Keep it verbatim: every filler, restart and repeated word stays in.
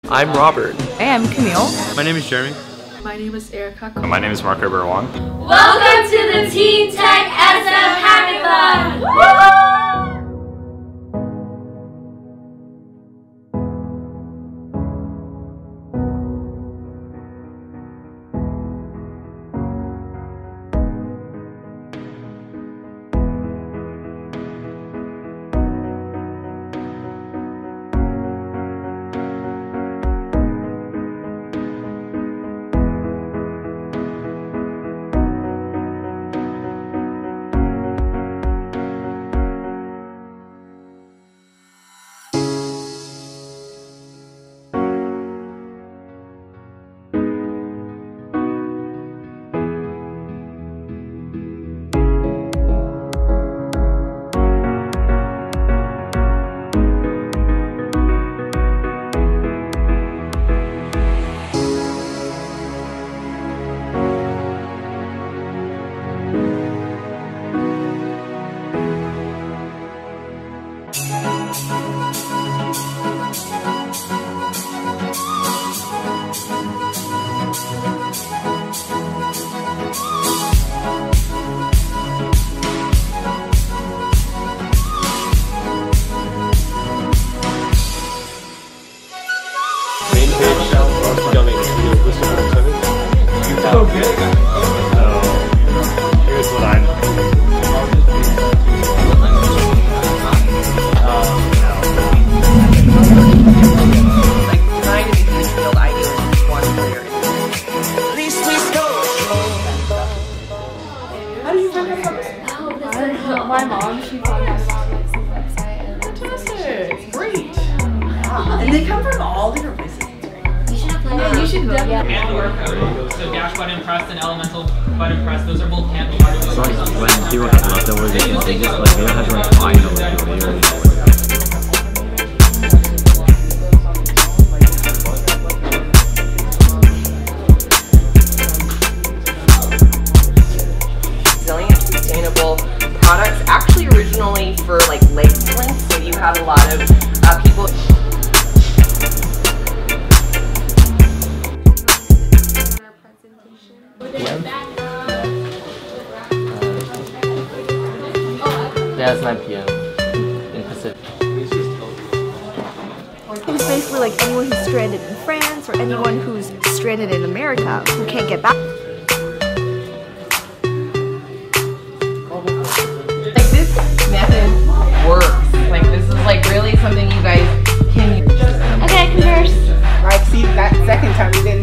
I'm Robert. Hey, I'm Camille. My name is Jeremy. My name is Erica. My name is Mark Wong. Welcome to the TeenTechSF Hackathon! Woo! Okay. So, here's what I know. Like trying to make these field ideas in one player. How did you find out about this? My mom, she found out about like some website. Fantastic. Great. Wow. And they come from all different places. Yeah, you should definitely. Candle workout. So dash button press and elemental button press. Those are both candle workouts. So like when people have leftovers, they can they just like they don't have to like find them. They already know it. Resilient, sustainable products. Actually, originally for like leg splints. So you have a lot of uh, people. Yeah, it's nine P M in Pacific. It's basically like anyone who's stranded in France or anyone who's stranded in America who can't get back. Like this method works. Like this is like really something you guys can use. Okay, converse. Like see that second time we did